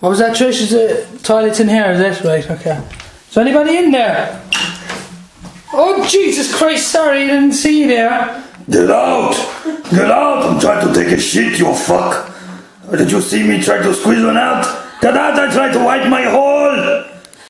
What was that, Trish? Is the toilet's in here, is it? Right, okay. Is there anybody in there? Oh, Jesus Christ, sorry, I didn't see you there. Get out! Get out! I'm trying to take a shit, you fuck! Did you see me try to squeeze one out? Get out, I tried to wipe my hole!